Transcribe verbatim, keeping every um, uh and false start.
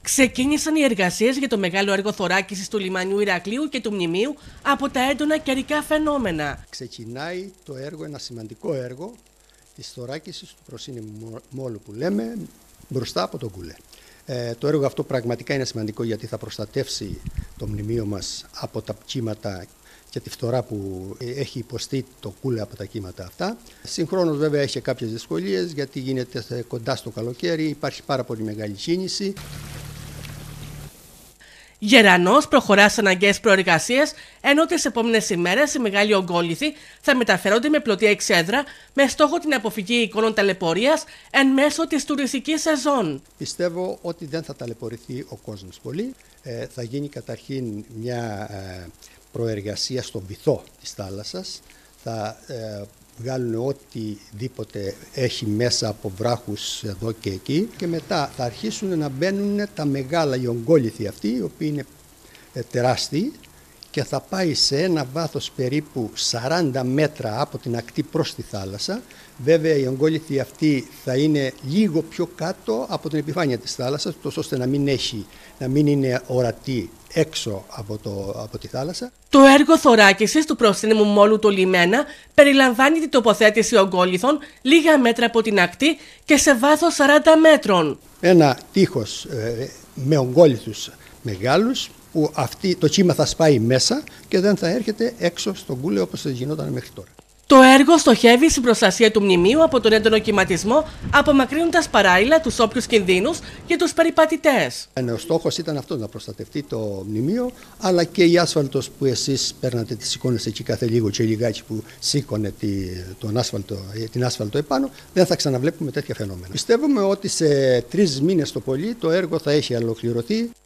Ξεκίνησαν οι εργασίες για το μεγάλο έργο θωράκισης του λιμανιού Ηρακλείου και του μνημείου από τα έντονα καιρικά φαινόμενα. Ξεκινάει το έργο, ένα σημαντικό έργο της θωράκισης του Προσύνη Μόλου που λέμε, μπροστά από τον Κούλε. Ε, το έργο αυτό πραγματικά είναι σημαντικό γιατί θα προστατεύσει το μνημείο μας από τα κύματα και τη φθορά που έχει υποστεί το Κούλε από τα κύματα αυτά. Συγχρόνως βέβαια έχει κάποιες δυσκολίες γιατί γίνεται κοντά στο καλοκαίρι, υπάρχει πάρα πολύ μεγάλη κίνηση. Γερανός προχωρά σε αναγκαίες προεργασίες, ενώ τις επόμενες ημέρες οι μεγάλοι ογκόληθοι θα μεταφέρονται με πλωτή εξέδρα με στόχο την αποφυγή εικόνων ταλαιπωρίας εν μέσω της τουριστικής σεζόν. Πιστεύω ότι δεν θα ταλαιπωρηθεί ο κόσμος πολύ. Ε, θα γίνει καταρχήν μια ε, προεργασία στον βυθό της θάλασσας. Θα ε, βγάλουν οτιδήποτε έχει μέσα από βράχους εδώ και εκεί και μετά θα αρχίσουν να μπαίνουν τα μεγάλα οι ογκόληθοι αυτοί, οι οποίοι είναι τεράστιοι και θα πάει σε ένα βάθος περίπου σαράντα μέτρα από την ακτή προς τη θάλασσα. Βέβαια οι ογκόληθοι αυτοί θα είναι λίγο πιο κάτω από την επιφάνεια της θάλασσας, τόσο ώστε να μην, έχει, να μην είναι ορατή έξω από, το, από τη θάλασσα. Το έργο θωράκισης του Προσύνη Μόλου του Λιμένα περιλαμβάνει την τοποθέτηση ογκόληθων λίγα μέτρα από την ακτή και σε βάθος σαράντα μέτρων. Ένα τείχος ε, με ογκόληθους μεγάλους που αυτή, το κύμα θα σπάει μέσα και δεν θα έρχεται έξω στον Κούλε όπως γινόταν μέχρι τώρα. Το έργο στοχεύει στην προστασία του μνημείου από τον έντονο κυματισμό, απομακρύνοντας παράλληλα τους όποιους κινδύνους και τους περιπατητές. Ο στόχος ήταν αυτό, να προστατευτεί το μνημείο, αλλά και η άσφαλτος που εσείς παίρνατε τις εικόνες εκεί κάθε λίγο και λιγάκι που σήκωνε τη, τον άσφαλτο, την άσφαλτο επάνω, δεν θα ξαναβλέπουμε τέτοια φαινόμενα. Πιστεύουμε ότι σε τρεις μήνες το πολύ το έργο θα έχει ολοκληρωθεί.